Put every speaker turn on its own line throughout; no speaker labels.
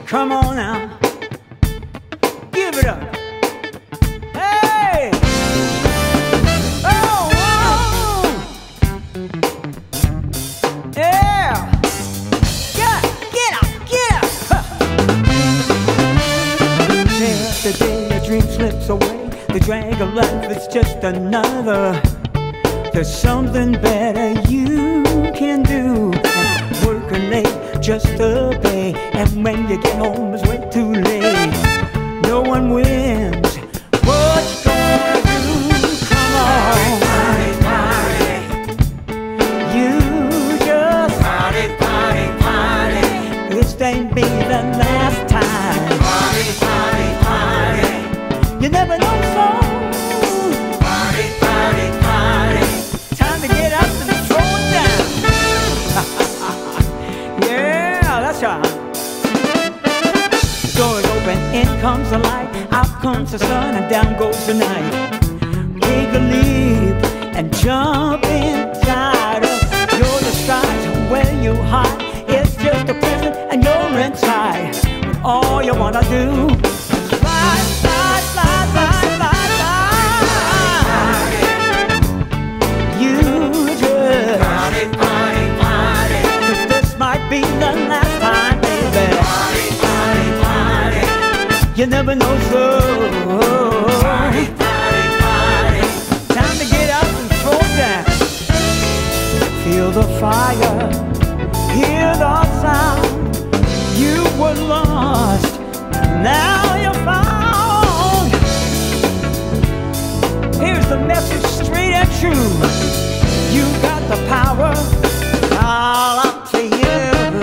Come on now, give it up. Hey! Oh, oh. Yeah! Get up! Huh. The day a dream slips away, the drag of life is just another. There's something better you can do than working late just to pay. And when you get home it's way too late. No one wins. What you gonna do? Come on, party, party. You just party, party, party. This ain't be the last time. Party, party, party. You never know, so party, party, party. Time to get up and throw it down. Yeah, that's right. Doors open, in comes the light, out comes the sun, and down goes the night. Take a leap and jump inside of your disguise. Where you hide, it's just a prison and you're inside. When all you wanna do is slide, slide, slide, slide, slide, slide. You just party, party, party. 'Cause this might be the last time, baby. Party, party, party. You never know, so party, party, party. Time to get up and throw down. Feel the fire, hear the sound. You were lost, now you're found. Here's the message, straight and true. You got the power, all up to you.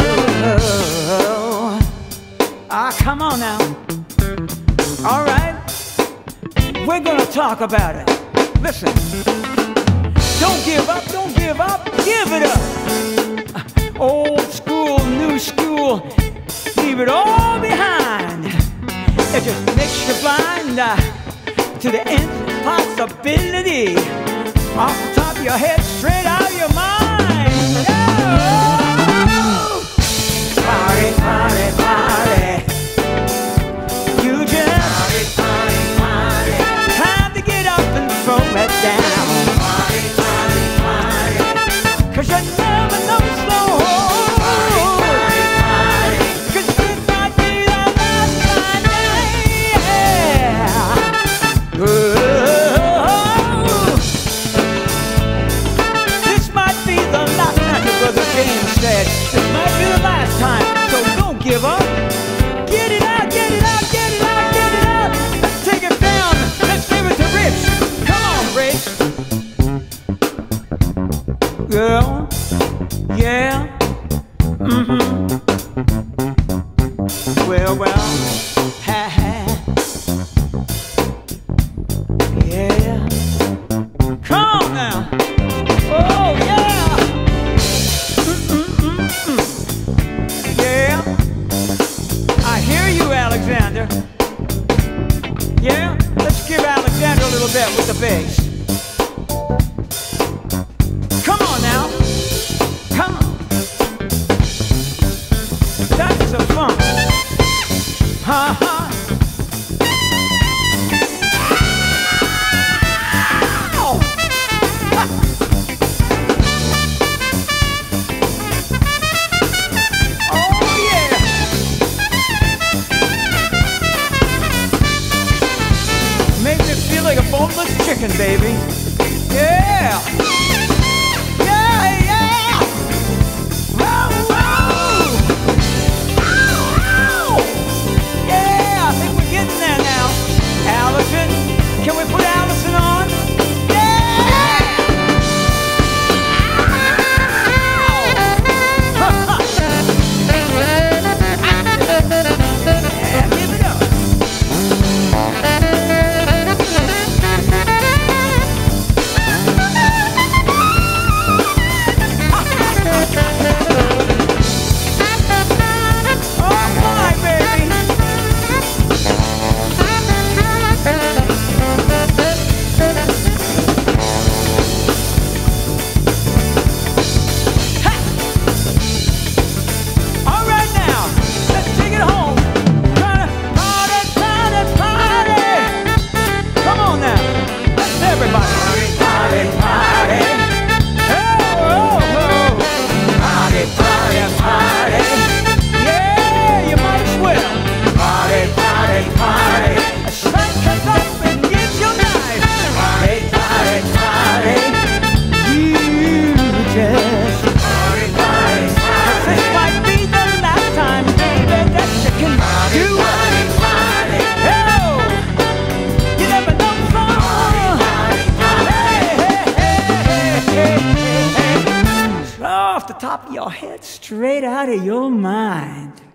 Ah, come on now. All right, we're gonna talk about it. Listen, don't give up, don't give up, give it up. Old school, new school, leave it all behind. It just makes you blind to the impossibility. Off the top of your head, straight out of your mind. Oh! Party, party, party. You just party, party, party. Time to get up and throw it down. Party, party, party. 'Cause you never know, slow. Party, party, party. 'Cause this might be the last time, yeah. This might be the last time, your brother James said. This might be the last time, so don't give up. Get it out, get it out, get it out, get it out. Take it down, let's give it to Rich. Come on, Rich. Girl, yeah, well, ha ha, yeah. Come on now. Oh yeah. Yeah. I hear you, Alexander. Yeah, let's give Alexander a little bit with the bass. Come on now. Come on. That's some fun. Ha-ha. Ow! Ha. Oh yeah. Make me feel like a boneless chicken, baby. Yeah. Yeah, yeah. Whoa, whoa. Ow, ow. Yeah, I think we're getting there now. Allison, can we put Allison on? Yeah. Yeah, give it up. top of your head, straight out of your mind.